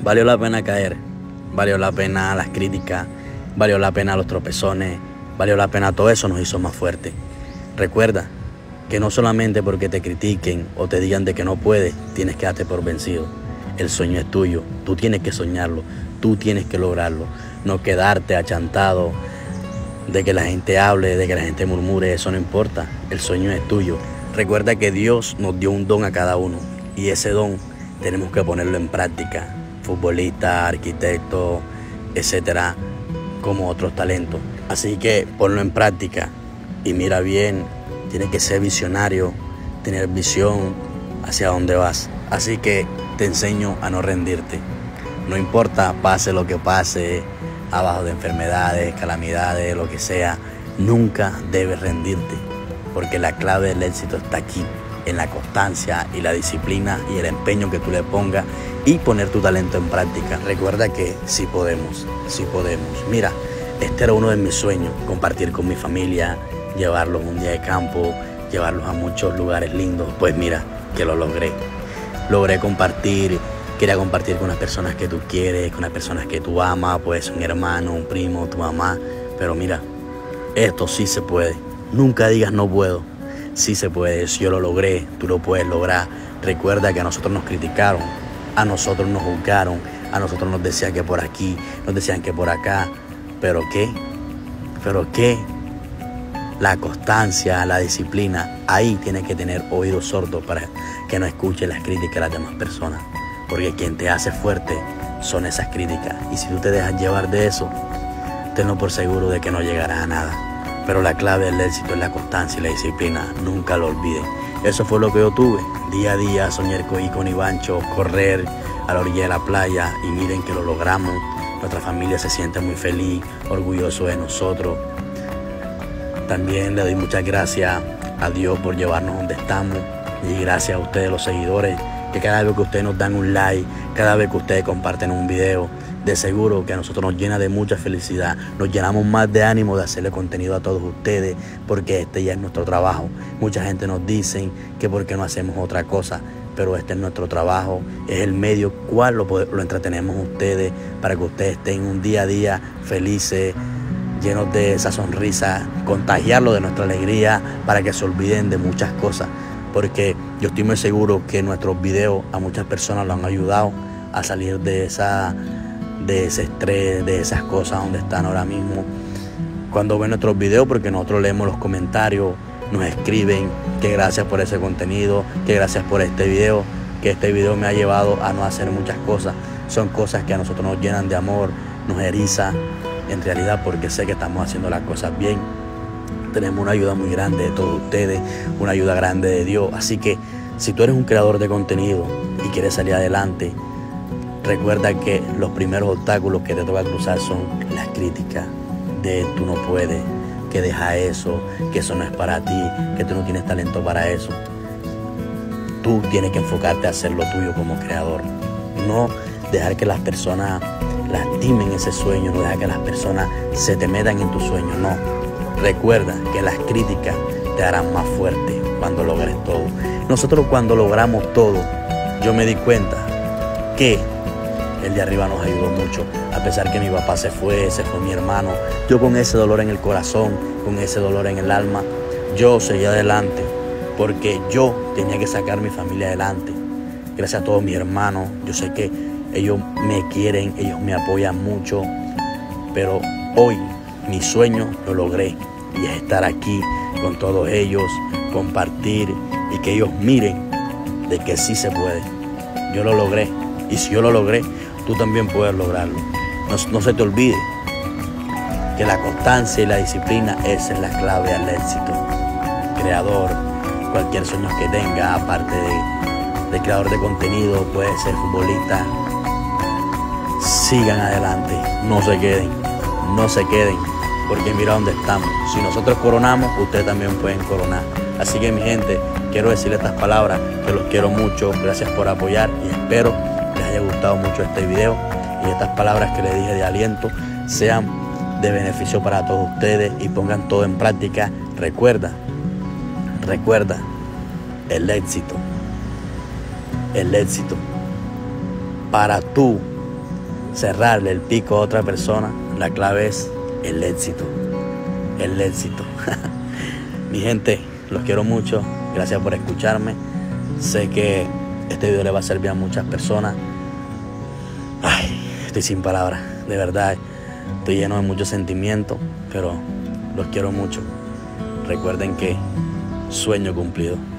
Valió la pena caer, valió la pena las críticas, valió la pena los tropezones, valió la pena todo eso, nos hizo más fuertes. Recuerda que no solamente porque te critiquen o te digan de que no puedes, tienes que darte por vencido. El sueño es tuyo, tú tienes que soñarlo, tú tienes que lograrlo, no quedarte achantado de que la gente hable, de que la gente murmure, eso no importa, el sueño es tuyo. Recuerda que Dios nos dio un don a cada uno y ese don tenemos que ponerlo en práctica. Futbolista, arquitecto, etcétera, como otros talentos. Así que ponlo en práctica y mira bien, tienes que ser visionario, tener visión hacia dónde vas. Así que te enseño a no rendirte. No importa, pase lo que pase, abajo de enfermedades, calamidades, lo que sea, nunca debes rendirte, porque la clave del éxito está aquí, en la constancia y la disciplina y el empeño que tú le pongas y poner tu talento en práctica. Recuerda que sí podemos, sí podemos. Mira, este era uno de mis sueños, compartir con mi familia, llevarlos un día de campo, llevarlos a muchos lugares lindos. Pues mira, que lo logré. Logré compartir, quería compartir con las personas que tú quieres, con las personas que tú amas, pues un hermano, un primo, tu mamá. Pero mira, esto sí se puede. Nunca digas no puedo. Sí se puede, si yo lo logré, tú lo puedes lograr. Recuerda que a nosotros nos criticaron, a nosotros nos juzgaron, a nosotros nos decían que por aquí, nos decían que por acá. ¿Pero qué? ¿Pero qué? La constancia, la disciplina, ahí tienes que tener oídos sordos para que no escuches las críticas de las demás personas. Porque quien te hace fuerte son esas críticas. Y si tú te dejas llevar de eso, tenlo por seguro de que no llegarás a nada. Pero la clave del éxito es la constancia y la disciplina, nunca lo olvides. Eso fue lo que yo tuve. Día a día soñar con Ivancho, correr a la orilla de la playa y miren que lo logramos. Nuestra familia se siente muy feliz, orgulloso de nosotros. También le doy muchas gracias a Dios por llevarnos donde estamos y gracias a ustedes los seguidores, que cada vez que ustedes nos dan un like, cada vez que ustedes comparten un video, de seguro que a nosotros nos llena de mucha felicidad, nos llenamos más de ánimo de hacerle contenido a todos ustedes, porque este ya es nuestro trabajo. Mucha gente nos dice que por qué no hacemos otra cosa, pero este es nuestro trabajo, es el medio cual lo entretenemos a ustedes, para que ustedes estén un día a día felices, llenos de esa sonrisa, contagiarlo de nuestra alegría, para que se olviden de muchas cosas, porque yo estoy muy seguro que nuestros videos a muchas personas lo han ayudado a salir de ese estrés, de esas cosas donde están ahora mismo. Cuando ven nuestros videos, porque nosotros leemos los comentarios, nos escriben que gracias por ese contenido, que gracias por este video, que este video me ha llevado a no hacer muchas cosas. Son cosas que a nosotros nos llenan de amor, nos eriza, en realidad, porque sé que estamos haciendo las cosas bien. Tenemos una ayuda muy grande de todos ustedes, una ayuda grande de Dios. Así que si tú eres un creador de contenido y quieres salir adelante, recuerda que los primeros obstáculos que te toca cruzar son las críticas de tú no puedes, que deja eso, que eso no es para ti, que tú no tienes talento para eso. Tú tienes que enfocarte a hacer lo tuyo como creador. No dejar que las personas lastimen ese sueño, no dejar que las personas se te metan en tu sueño, no. Recuerda que las críticas te harán más fuerte cuando logres todo. Nosotros cuando logramos todo, yo me di cuenta que el de arriba nos ayudó mucho. A pesar que mi papá se fue mi hermano, yo con ese dolor en el corazón, con ese dolor en el alma, yo seguí adelante, porque yo tenía que sacar a mi familia adelante. Gracias a todos mis hermanos, yo sé que ellos me quieren, ellos me apoyan mucho, pero hoy mi sueño lo logré, y es estar aquí con todos ellos, compartir y que ellos miren de que sí se puede. Yo lo logré, y si yo lo logré, tú también puedes lograrlo. No se te olvide que la constancia y la disciplina, esa es la clave al éxito. Creador, cualquier sueño que tenga, aparte de creador de contenido, puede ser futbolista, sigan adelante, no se queden, porque mira dónde estamos. Si nosotros coronamos, ustedes también pueden coronar. Así que mi gente, quiero decirle estas palabras, que los quiero mucho, gracias por apoyar y espero les haya gustado mucho este video y estas palabras que les dije de aliento sean de beneficio para todos ustedes y pongan todo en práctica. Recuerda, el éxito para tú cerrarle el pico a otra persona, la clave es el éxito. El éxito. Mi gente, los quiero mucho. Gracias por escucharme. Sé que este video le va a servir a muchas personas. Ay, estoy sin palabras. De verdad, estoy lleno de muchos sentimientos, pero los quiero mucho. Recuerden que sueño cumplido.